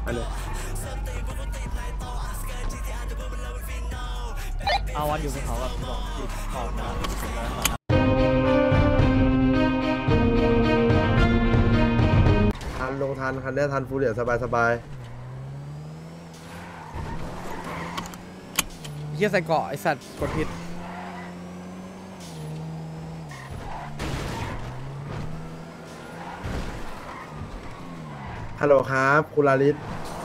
ไปเลยเอาวันอยู่บนเขาแบบบอกติดขอบนะทันลงทันคันนี้ทันฟูเรียสบายสบายเฮียใส่เกาะไอสัตว์กดผิดฮัลโหลครับคุณลาลิศ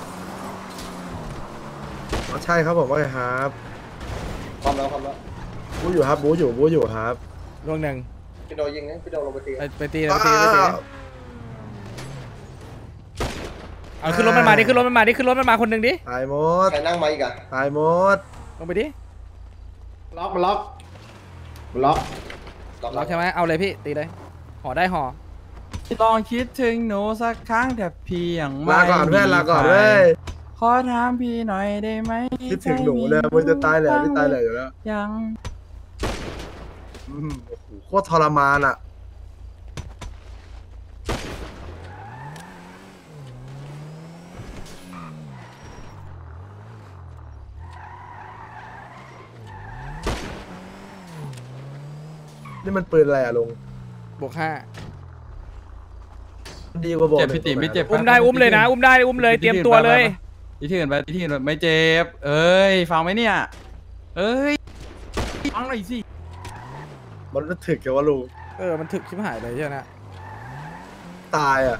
ใช่ครับผมว่าไงครับพร้อมแล้วบูอยู่ครับบูอยู่ครับลวงหนึ่งพี่โดยิงนะพี่โดลงไปตีไปตีเอาขึ้นรถมันมาดิขึ้นรถมันมาคนหนึ่งดิตายหมดใครนั่งมาอีกอะตายหมดลงไปดิล็อกล็อกใช่ไหมเอาเลยพี่ตีเลยห่อได้ห่อลองคิดถึงหนูสักครั้งแต่พี่ยังไม่ลาก่อนเพื่อนลาก่อนเว้ยขอถามพี่หน่อยได้ไหมคิดถึงหนูเลยมึงจะตายแหละไม่ตายแหละอยู่แล้วยังโอ้โหโคตรทรมานอ่ะนี่มันปืนอะไรอ่ะลุงบวกห้าดีกว่าบอกเจ็บพี่ติ๋มไม่เจ็บอุ้มได้อุ้มเลยนะอุ้มได้อุ้มเลยเตรียมตัวเลยที่อื่นไปไม่เจ็บเอ้ยฟังไหมเนี่ยเอ้ยฟังหน่อยสิมันก็ถึกแกว่าลุงมันถึกชิบหายเลยใช่ไหมตายอ่ะ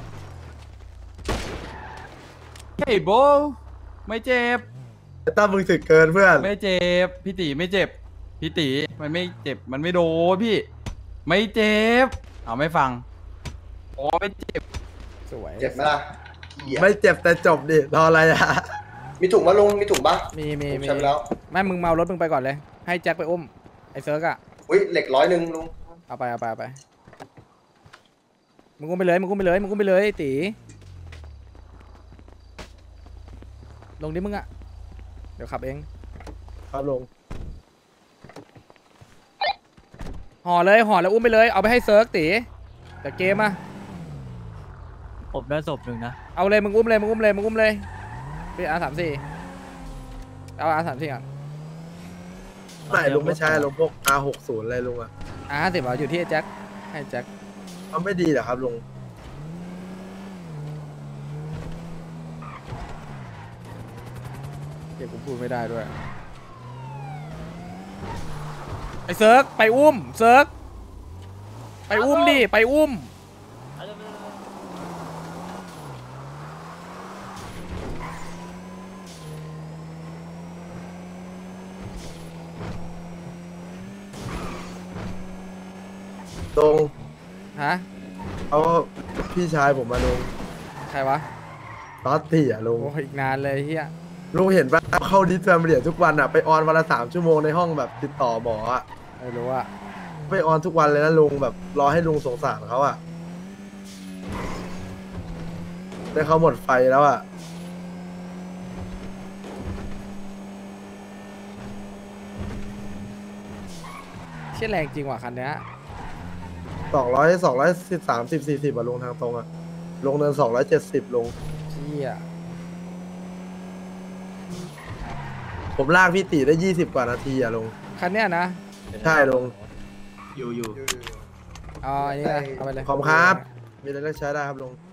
เฮ้ยโบไม่เจ็บไอ้ตั้มมึงถึกเกินเพื่อนไม่เจ็บพี่ติ๋ไม่เจ็บพี่ติ๋มันไม่เจ็บมันไม่โดนพี่ไม่เจ็บเอาไม่ฟังอ๋อไม่เจ็บสวยเจ็บไหมล่ะไม่เจ็บแต่จบดิรออะไรอ่ะมีถุงปะลุงมีถุงปะมีใช่ไปแล้วแม่มึงเมารถมึงไปก่อนเลยให้แจ็คไปอุ้มไอเซิร์กอะอุ้ยเหล็ก100ลุงเอาไปมึงอุ้มไปเลยตีลงดิมึงอะเดี๋ยวขับเองครับลุงห่อแล้วอุ้มไปเลยเอาไปให้เซิร์กตีแต่เกมอะผมได้ศพหนึ่งนะเอาเลยมึงอุ้มเลยไปR34เอาR34ก่อนไหนลุงไม่ใช่ลุงพวก R60 อะไรลุงอ่ะ R50เอาอยู่ที่ไอ้แจ็คให้แจ็คมันไม่ดีเหรอครับลุงเก็บกูพูดไม่ได้ด้วยไอ้เซิร์กไปอุ้มเซิร์กไปอุ้มดิไปอุ้มลุงฮะเอาพี่ชายผมมาลุงใครวะตอตตี้อ่ะลุงโอ้ยอีกนานเลยเฮียลุงเห็นป่ะเข้าดิสแฟมิเลียทุกวันอ่ะไปออนวันละ3 ชั่วโมงในห้องแบบติดต่อหมออ่ะไม่รู้อะไปออนทุกวันเลยนะลุงแบบรอให้ลุงสงสารเขาอ่ะแต่เขาหมดไฟแล้วอ่ะเชี่ยแรงจริงว่ะคันเนี้ย 230 40อ่ะลงทางตรงอ่ะลงเนิน270ลงเชี่ยผมลากพี่ตีได้20 กว่านาทีอ่ะลงคันเนี้ยนะใช่ลงอยู่เอาอันนี้นะเอาไปเลยขอบคุณครับมีอะไรเลือกใช้ได้ครับลง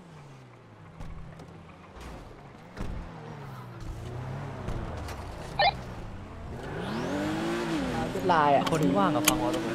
ลายอ่ะคนที่ว่างกับฟังวอลตรงนั้น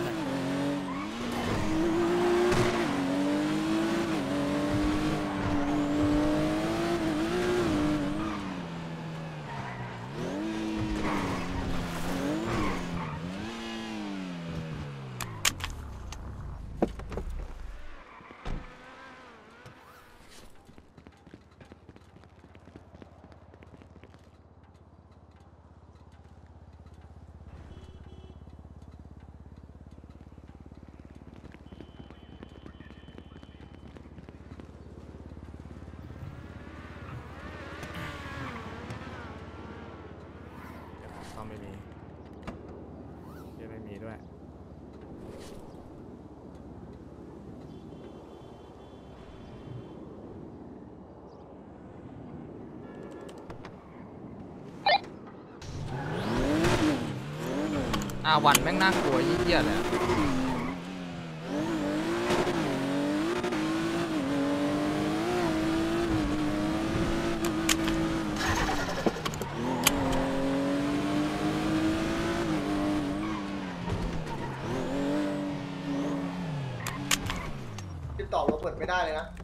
ต้องไม่มีไม่มีด้วยวันแม่งน่ากลัวเหี้ยเลยติดต่อโรเบิร์ตไม่ได้เลยนะ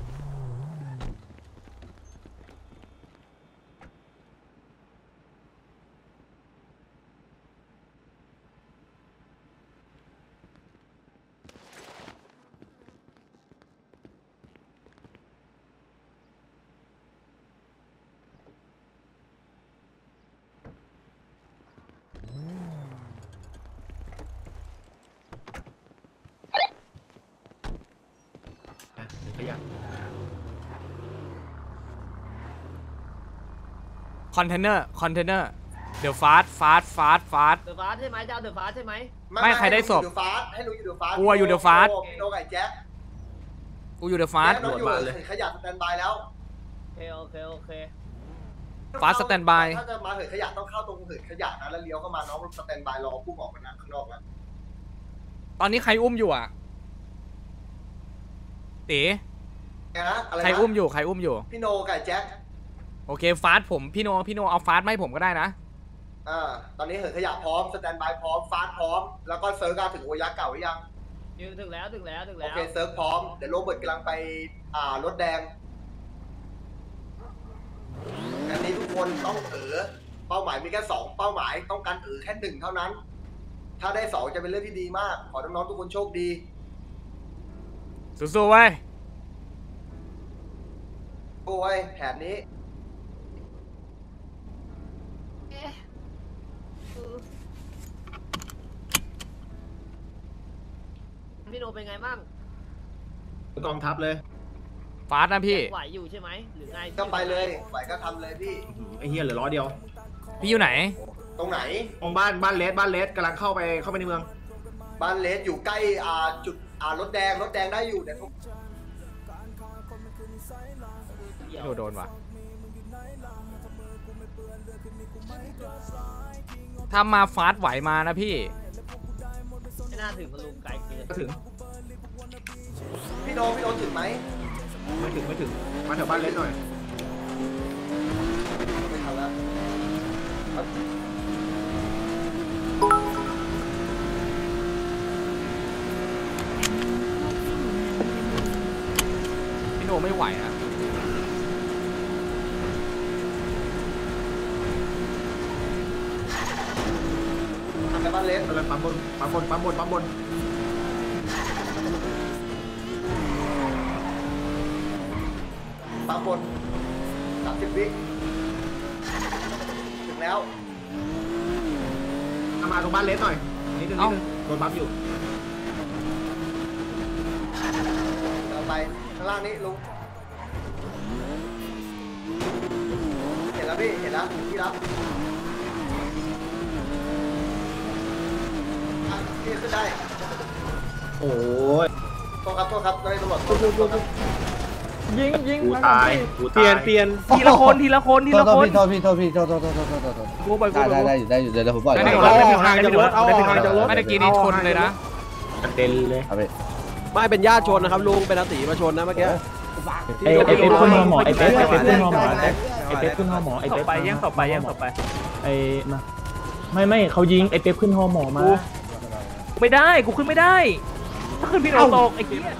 คอนเทนเนอร์เดี๋ยวฟาสเดอะฟาสใช่ไหมเจ้าเดอะฟาสใช่ไหมไม่ใครได้ศพให้ลุงอยู่เดอะฟาสกูอยู่เดอะฟาสพี่โนกับไอ้แจ็คกูอยู่เดอะฟาสแจ็คน้องอยู่ขยันสแตนบายแล้วโอเคฟาสสแตนบายถ้าจะมาเหินขยะต้องเข้าตรงเหินขยะนะแล้วเลี้ยวเข้ามาน้องสแตนบายรอพุ่งออกมานะข้างนอกแล้วตอนนี้ใครอุ้มอยู่อ่ะเต๋นะอะไรนะใครอุ้มอยู่พี่โนกับแจ็คโอเคฟาสผมพี่โนเอาฟาสมาให้ผมก็ได้นะตอนนี้เหินขยะพร้อมสแตนบายพร้อมฟาสพร้อมแล้วก็เซิร์ฟถึงโอยักษ์เก่าหรือยังถึงแล้วโอเคเซิร์ฟพร้อมเดี๋ยวโรเบิร์ตกำลังไปรถแดงอันนี้ทุกคนต้องเป้าหมายมีแค่2เป้าหมายต้องการแค่1เท่านั้นถ้าได้2จะเป็นเรื่องที่ดีมากขอน้องๆทุกคนโชคดีสู้ๆไว้โอ้ยแผนนี้พี่โนเป็นไงบ้างกองทัพเลยฟาสนะพี่ไหวอยู่ใช่ไหมหรือไงก็ไปเลยไหวก็ทำเลยพี่ไอ้เฮียเหลือ100เดียวพี่อยู่ไหนตรงไหนตรงบ้านเลสกำลังเข้าไปในเมืองบ้านเลสอยู่ใกล้จุดรถแดงได้อยู่เดี๋ยวโดนว่ะถ้ามาฟาสไหวมานะพี่ไม่น่าถึงมันลุงไกลเกินก็ถึงพี่โนถึงไหมไม่ถึงมาแถวบ้านเลสหน่อยไม่ทันแล้วพี่โนไม่ไหวนะทำไปบ้านเลสกำลังปั๊มบนปั๊มบนปั๊มบน30 วิถึงแล้วมาตรงบ้านเลสหน่อยนิดนึงโดนปั๊มอยู่เราไปข้างล่างนี้ลุงเห็นแล้วพี่เห็นแล้วพี่รับพี่ขึ้นได้โอ้ยโทษครับได้ตำรวจยิงกูตายเปลี่ยนทีละคนทีละคนโทษพี่กูไปได้อยู่เดี๋ยวผมปล่อยไม่ได้ห่างจากรถเอาห่างจากรถไม่ได้กินนี่ชนเลยนะกระเด็นเลยเอาไปไม่เป็นญาติชนนะครับลุงเป็นอาติมาชนนะเมื่อกี้ไอ้เป๊ปขึ้นฮอหมอไอ้เป๊ปขึ้นฮอหมอไอ้เป๊ปขึ้นฮอหมอไอ้เป๊ปแย่งต่อไปไอ้มาไม่เขายิงไอ้เป๊ปขึ้นฮอหมอมาไม่ได้กูขึ้นไม่ได้ถ้าขึ้นพี่โนตกไอ้เหี้ย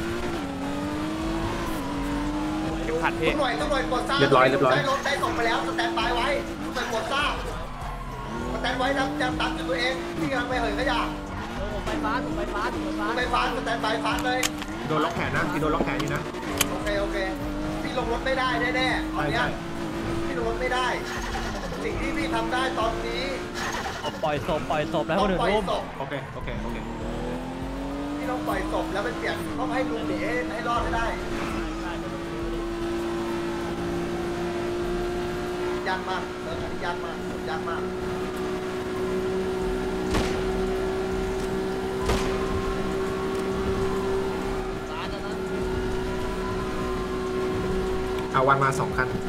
ขัดพี่ต้องหน่วยกดซ่าเรียบร้อยได้รถได้ส่งไปแล้วสแตนบายไว้ต้องหน่วยกดซ่าสแตนไว้นะจะตัดจุดตัวเองพี่กำลังไปเหินขยะผมไปฟ้าไปฟ้าสแตนบายฟ้าเลยโดนล็อกแขนนะโดนล็อกแขนอยู่นะโอเคพี่ลงรถไม่ได้แน่ๆตอนเนี้ยพี่ลงรถไม่ได้ สิ่งที่พี่ทำได้ตอนนี้ปล่อยศพแล้วต้คอน งอื่นปล่อยร่วมศพโอเคพี่ต้องปล่อยศพแล้วไปเปลี่ยนต้องให้ลุงหนีให้รอดให้ได้ยากมากเรื่องนี้ยากมากเอาวันมา2 คัน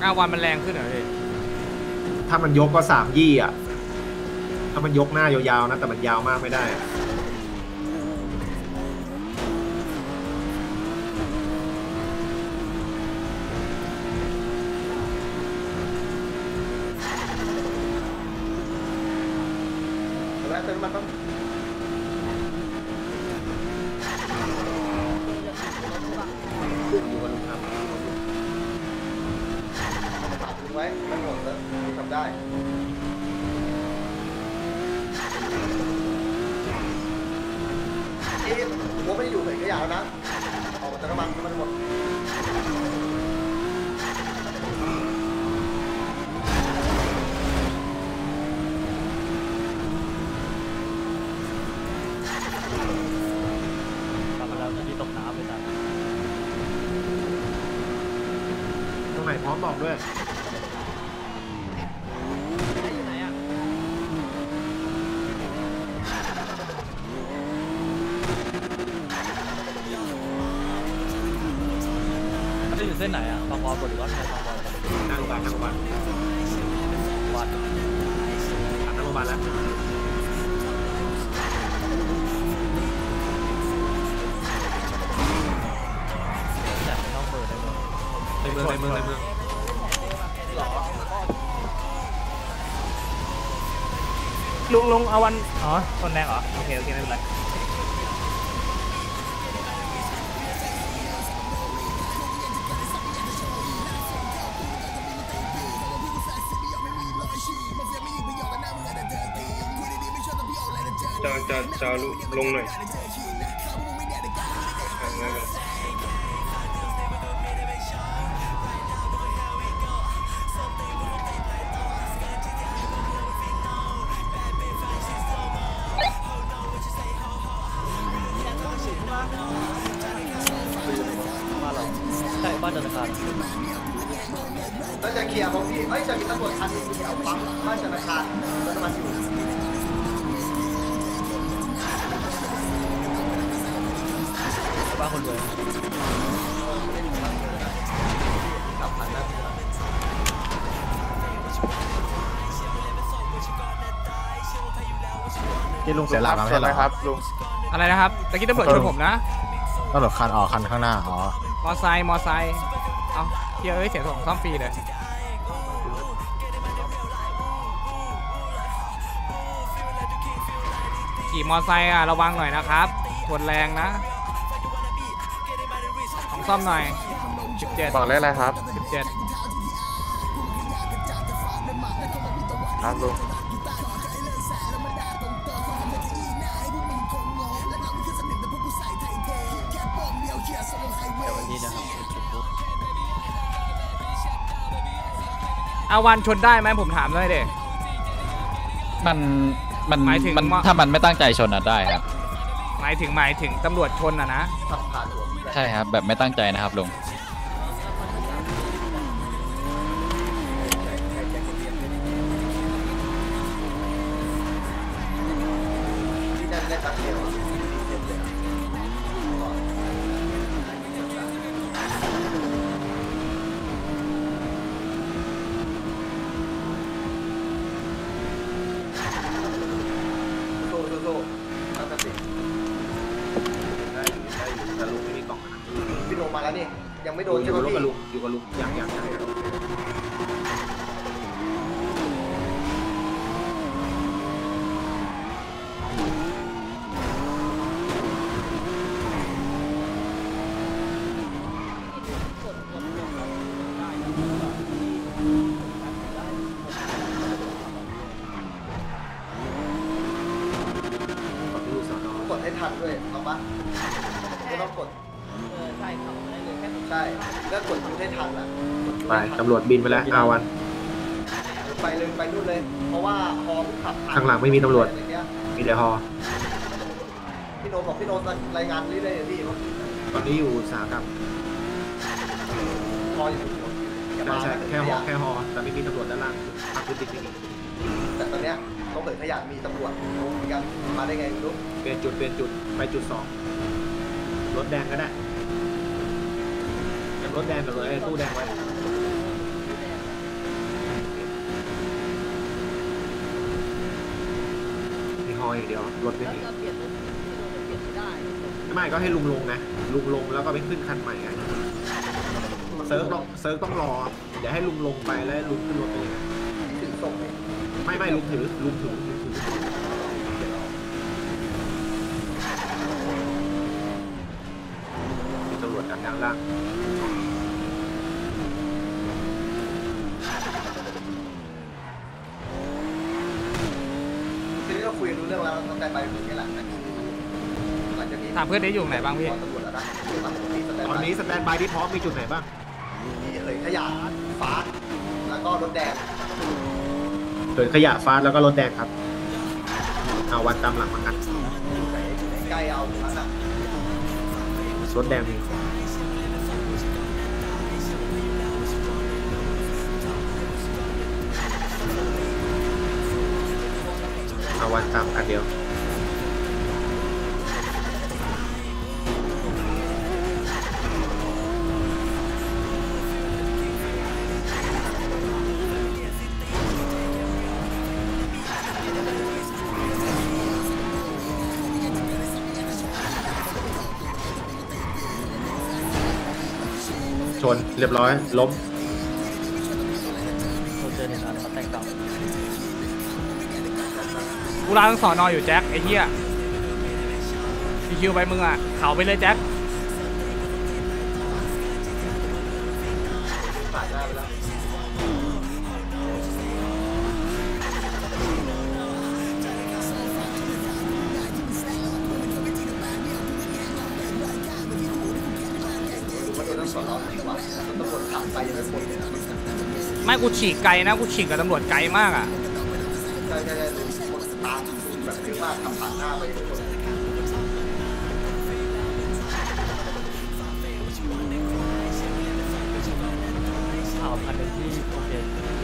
วันมันแรงขึ้นเหรอพี่ถ้ามันยกก็3 ยี่อ่ะถ้ามันยกหน้ายาวๆนะแต่มันยาวมากไม่ได้อะแล้วเป็นมันต้องอยู่กับลุงครับฝากลุงไว้มันหมดแล้วทำได้ผมไม่ได้อยู่เห็นขยะแล้วนะออกมาจากน้ำมันหมดตรงไหนพร้อมบอกด้วยอยู่ไหนอ่ะจะอยู่เส้นไหนอ่ะบางบอลหรือว่าใครบางบอลนั่งโรงพยาบาลนั่งโรงพยาบาลวัดนั่งโรงพยาบาลแล้วจัดน้องเปิดได้ไหมในเมืองลุงเอาวันอ๋อชนแรงเหรอโอเคไม่เป็นไรจะลงหน่อยใช่บ้านธนาคารแล้วจะเคลียร์ของพี่จะมีตำรวจคันนึงแถวปั๊มบ้านธนาคารแล้วน้ำมันอยู่บ้านคนรวยที่ลุงเสียหลักมาใช่ไหมครับลุงอะไรนะครับตะกี้ตำรวจชนผมนะตำรวจคันคันข้างหน้าอ๋อมอไซค์เอาเฮียเสียส่งซ่อมฟรีเลยขี่มอไซค์ระวังหน่อยนะครับชนแรงนะของซ่อมหน่อย17 บอกเลขอะไรครับ 17 ครับลุงนี่นะครับอาวันชนได้ไหมผมถามเลยเด็มันหมายถึงว่าถ้ามันไม่ตั้งใจชนอ่ะได้ครับหมายถึงตำรวจชนนะขับผ่านหัวใช่ครับแบบไม่ตั้งใจนะครับลุงที่นั่นได้ตัดเดียวโซ่ตั้งสติได้อยู่แต่ลุงไม่มีกล่องนะพี่โดนมาแล้วนี่ยังไม่โดนอใช่ไหมยู่พี่กับลุงยังดูสอนอกดให้ทันด้วยเอาปะไม่ต้องกดใช่ขับได้เลยแค่ใช่แล้วกดยูให้ทันอ่ะไปตำรวจบินไปแล้ววันไปเลยไปนู่นเลย เพราะว่าฮอขับข้างหลังไม่มีตำรวจ มีแต่ฮอพี่โนบอกพี่โนรายงานเรื่อยๆพี่ตอนนี้อยู่อุตสาหกรรมฮออยู่ใช่แค่ฮอแต่ไม่มีตำรวจด้านล่างภาพพฤติกรรมแต่ตอนเนี้ยต้องเปิดขยะมีตำรวจงงเหมือนกันมาได้ไงไม่รู้เปลี่ยนจุดไปจุด 2รถแดงก็ได้รถแดงกับรถตู้แดงไว้ไฮออย่างเดียวรถไม่แล้วมีจะเปลี่ยนรถที่เราจะเปลี่ยนไม่ได้ไม่ก็ให้ลุงลงไงลุงลงแล้วก็ไปขึ้นคันใหม่ไงเซิร์ฟต้องรอเดี๋ยวให้ลุงลงไปแล้วลุงขึ้นรถไปเลยถึงส่งไหมไม่ลุงถือมีตำรวจดักด้านล่างทีนี้เราคุยกันรู้เรื่องแล้วตั้งแต่ไปถึงนี่แหละหลังจากนี้ถามเพื่อนได้อยู่ไหนบ้างพี่ตำรวจแล้วนะตอนนี้ตอนนี้สแตนบายที่พร้อมมีจุดไหนบ้างมีเอ่ยขยะฟ้าแล้วก็รถแดงเกิดขยะฟ้าแล้วก็รถแดงครับเอาวันตามหลังมากันไหนใกล้เอาตรงนั้นอ่ะรถแดงมีเอาวันตามกันเดียวชนเรียบร้อยล้มเจอเหตุการณ์เขาแต่งต่างกูราทั้งสอนออยู่แจ็คไอ้เหี้ยพี่คิวไปมึงอ่ะเขาไปเลยแจ็คผ่านหน้าไปแล้ว มันโดนทั้งสองล้อดีกว่าตำรวจขับไปยังไม่พ้นเลยนะไม่กูฉีกไกลนะกูฉีกกับตำรวจไกลมากอ่ะใช่คนตามแบบเยอะมากขับผ่านหน้าไปทุกคนข่าวพันธุ์ที่โอเค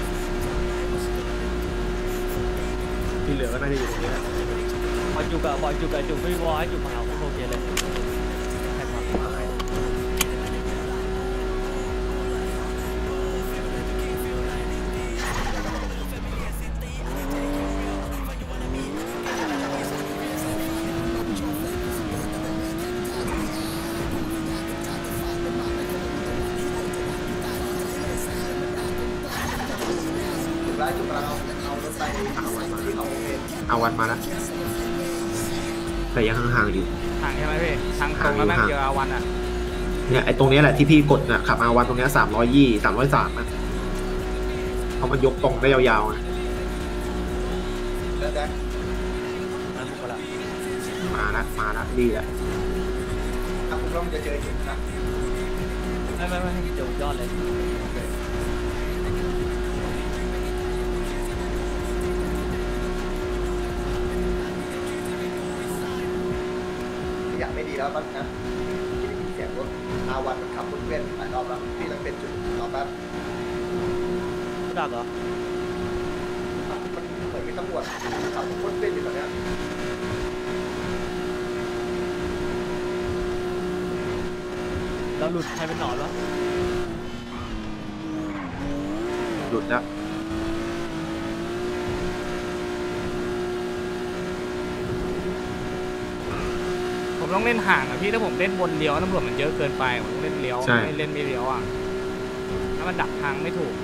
ที่เหลือก็น่าจะอยู่ตรงนี้แหละพอจุกอะบอยจุกอะจุกไม่วอให้จุกมาเอาโอเคเลยใช่ครับจุดแรกจุดเราเอารถไปเอาไว้ที่เขาโอเคเอาวันมาแล้วแต่ยังห่างๆอยู่ทางใช่ไหมพี่ทางตรงแล้วแม่งเจออาวันอ่ะเนี่ยไอ้ตรงนี้แหละที่พี่กดน่ะขับอาวันตรงเนี้ย303นะเพราะมันยกตรงได้ยาวๆไงแล้วแจ็คนั่นผมก็ละมาละดีแหละถ้าผมต้องจะเจอจุดนะไม่เดี๋ยวยอดเลยอยากไม่ดีแล้วบ้างนะที่ได้ยินเสียงรถอาวันมันขับรถเว้นหลายรอบแล้วพี่ต้องเป็นจุดรอแป๊บดักเหรอมันเหมือนมีตำรวจขับรถเว้นอยู่ตรงนี้แล้วหลุดใครเป็นหนอนวะหลุดแล้วผมต้องเล่นห่างอ่ะพี่ถ้าผมเล่นบนเลี้ยวตำรวจมันเยอะเกินไปผมต้องเล่นเลี้ยวไม่เล่นไม่เลี้ยวอ่ะถ้ามันดักทางไม่ถูก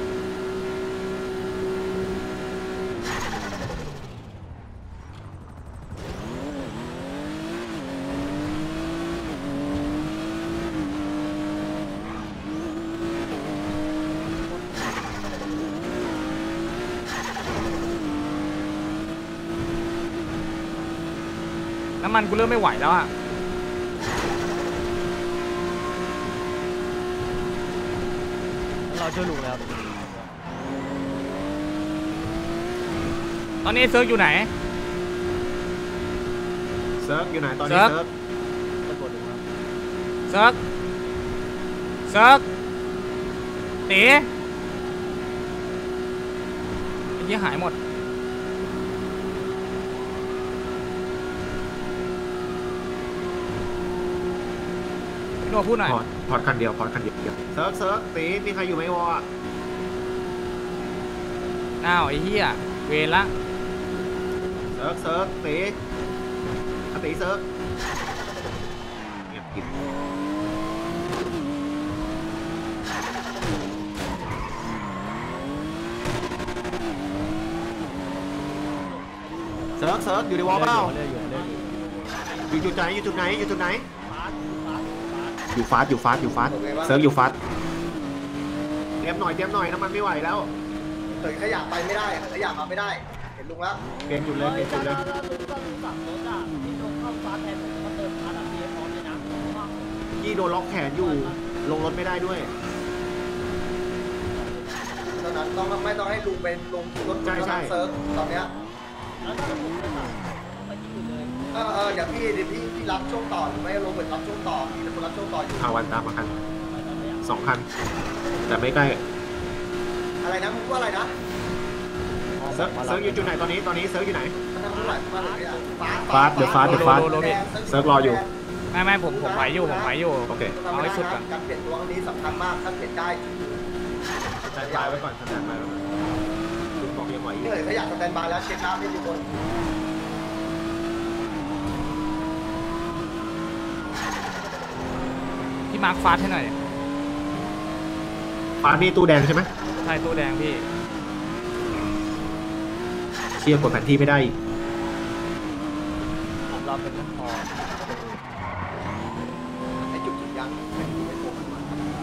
น้ำมันกูเริ่มไม่ไหวแล้วอ่ะเราช่วยลุงแล้วตอนนี้เซิร์ฟอยู่ไหนเซิร์ฟอยู่ไหนตอนนี้เซิเซิร์ร์ฟฟตำรวจลุงครับเซิร์ฟตีไอ้เหี้ยหายหมดพี่โนพูดหน่อยพอดคันเดียวเซิร์ฟตีมีใครอยู่ไหมวออ้าวไอ้เหี้ยเวรละเเซิร์ฟตีตีเซิร์ฟเงียบกินเซิร์ฟอยู่ในวอลเปล่าอยู่จุดไหนอยู่จุดไหนอยู่จุดไหนอยู่ฟาสเซิร์ฟอยู่ฟาสเตรียมหน่อยน้ำมันไม่ไหวแล้วเถิดขยะไปไม่ได้ขยะมาไม่ได้เห็นลุงแล้วเปลี่ยนจุดเลยลุงสั่งรถอ่ะที่ลงเข้าฟ้าแทนผมก็เติมพาร์ทพีเอฟพร้อมเลยนะว่ายี่โดนล็อกแขนอยู่ลงรถไม่ได้ด้วยตอนนั้นไม่ต้องให้ลุงไปลงรถเซิร์ฟตอนเนี้ยแล้วถ้าผมไม่สั่งไปที่อื่นเลยเดี๋ยวพี่รับช่วงต่อหรือไม่ลงไปรับช่วงต่อมีแต่คนรับช่วงต่ออยู่วันตามมาคัน2 คันแต่ไม่ใกล้อะไรนะมึงว่าอะไรนะเซิร์ฟอยู่จุดไหนตอนนี้เซิร์ฟอยู่ไหนมันทำอะไรมาเลยฟาสเดี๋ยวฟาสเซิร์ฟรออยู่ไม่ผมไหวอยู่โอเคเอาให้สุดก่อนการเปลี่ยนตัวครั้งนี้สำคัญมากถ้าเปลี่ยนได้สแตนบายไว้ก่อนลุงบอกยังไหวอยู่เหนื่อยขยะสแตนบายแล้วเช็คน้ำไม่มีคนพี่มาร์คฟาสให้หน่อยฟาสนี่ตู้แดงใช่ไหมใช่ตู้แดงพี่เชียร์กดแผนที่ไม่ได้อีกผมเราเป็นพอไอ้จุดยังไม่โผล่มา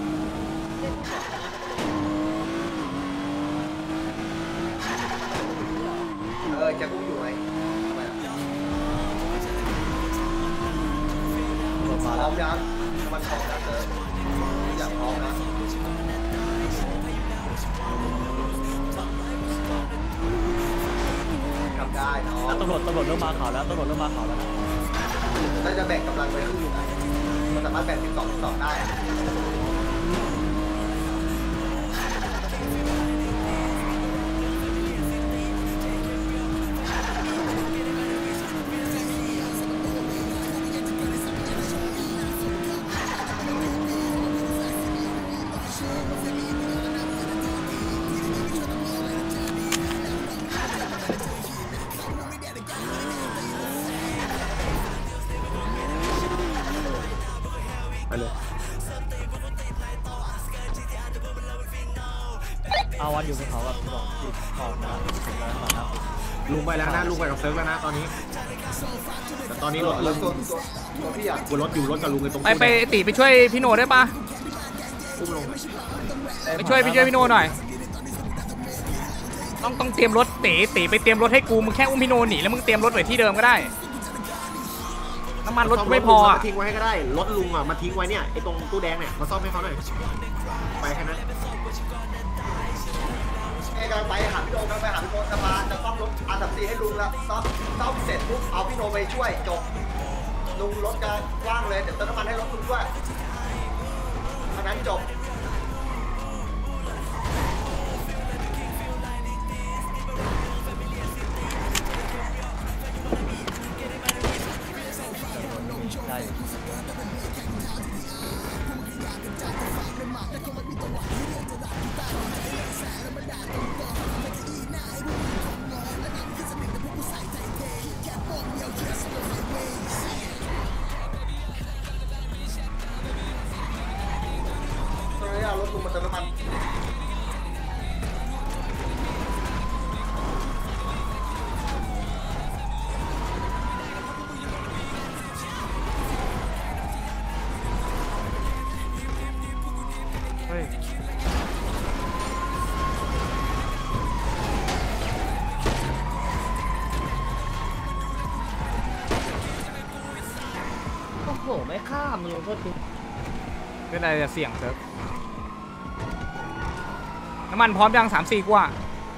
จะกุ้งอยู่ไหมพร้อมยังมันพร้อมแล้วเธออยากพร้อมนะทำได้เนาะตำรวจเริ่มมาข่าวแล้วนะถ้าจะแบ่งกำลังไปครึ่งไหนมันสามารถแบ่ง12ได้อะไปเลยเอาวันอยู่บนเขาแบบบอกติดขอบนะแล้วลุงไปแล้วนะลุงไปกับเซิร์ฟแล้วนะตอนนี้แต่ตอนนี้รถตัวพี่อ่ะบนรถอยู่รถกับลุงในตรงไปตีไปช่วยพี่โนได้ปะอุ้มลงไปช่วยพี่โนหน่อยต้องเตรียมรถตีไปเตรียมรถให้กูมึงแค่อุ้มพี่โนหนีแล้วมึงเตรียมรถไว้ที่เดิมก็ได้น้ำมันรถไม่พอทิ้งไว้ให้ก็ได้รถลุงอ่ะมาทิ้งไว้เนี่ยไอ้ตรงตู้แดงเนี่ยมาซ่อมให้เขาหน่อยไปแค่นั้นไอ้กำลังไปหาพี่โนไปหาพี่โนจะมาจะซ่อมรถอันดับ4ให้ลุงแล้วซ่อมเสร็จปุ๊บเอาพี่โนไปช่วยจบลุงรถกว้างเลยเดี๋ยวเติมน้ำมันให้รถลุงด้วยอันนั้นจบได้ตอนนี้เอารถลุงมาเติมน้ำมันเฮ้ยโอ้โหไม่ข้ามลุงโทษทีเป็นอะไรจะเสี่ยงเซิร์ฟน้ำมันพร้อมยัง3-4กว่า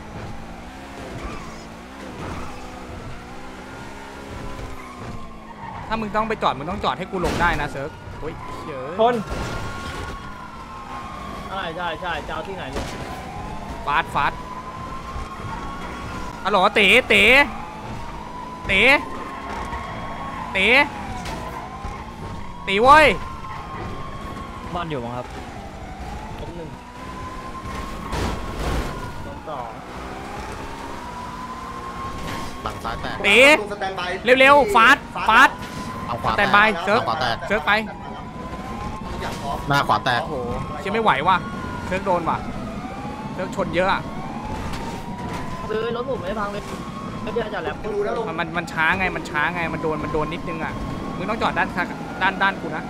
ถ้ามึงต้องไปจอดมึงต้องจอดให้กูลงได้นะเซิร์ฟโอ้ยเยอะคนใช่จะเอาที่ไหนลุงฟาดฮัลโหลเต๋เว้ยบ้านอยู่มั้งครับผม1 2 บังตีเร็วๆฟาดแต่บายเซิร์ฟไปหน้าขวาแตกโอ้โหเชื่อไม่ไหวว่ะเซิร์ฟโดนว่ะเซิร์ฟชนเยอะอ่ะซื้อรถผมไม่พังเลยไม่ได้จัดแล้วดูแล้วลงมันช้าไงมันโดนนิดนึงอ่ะมึงต้องจอดด้านกูนะ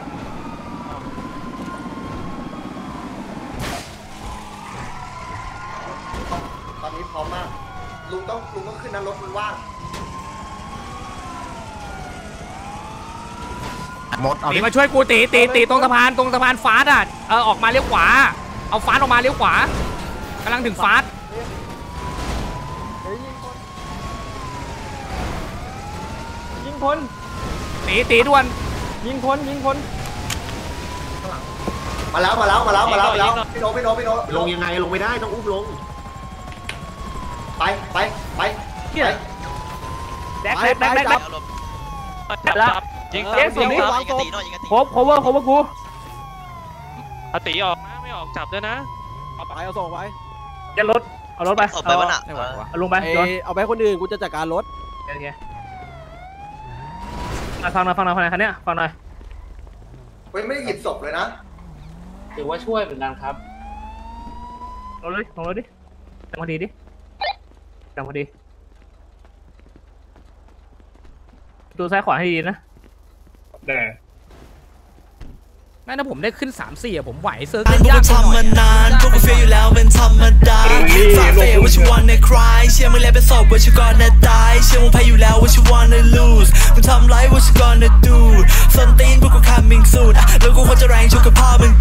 ตอนนี้พร้อมมากลุงต้องขึ้นนะรถมันว่างตีมาช่วยกูตีตรงสะพานฟาสอ่ะออกมาเลี้ยวขวาเอาฟาสออกมาเลี้ยวขวากำลังถึงฟาสยิงคนตีด่วนยิงคนมาแล้วพี่โนลงยังไงลงไม่ได้ต้องอุ้มลงไปแดกแล้วยิงเจ๊สุดนี้วางตัวโคเวอร์กูเอาตีออกนะไม่ออกจับด้วยนะเอาไปเอาส่งไปยันรถเอารถไปเอาไปวะน่ะเอาลงไปย้อนเอาไปคนอื่นกูจะจัดการรถโอเคฟังหน่อยคันนี้ฟังหน่อยไม่ได้หยิบศพเลยนะถือว่าช่วยเหมือนกันครับลงเลยดิจังพอดีดูซ้ายขวาให้ดีนะแม่ถ้าผมได้ขึ้น 3-4อ่ะผมไหวเซิร์ฟพวกกูทำมานานพวกกูเฟียอยู่แล้วเป็นธรรมดาฝากเฟยว่าชิวันในคลายเชื่อมึงแล้วเป็นศพว่าชิวันในตายเชื่อมึงแพ้อยู่แล้วว่าชิวันใน lose มึงทำไรว่าชิวันใน do ส้นตีนพวกกู coming soon แล้วกูควรจะแรงชุกกับพ่อมึง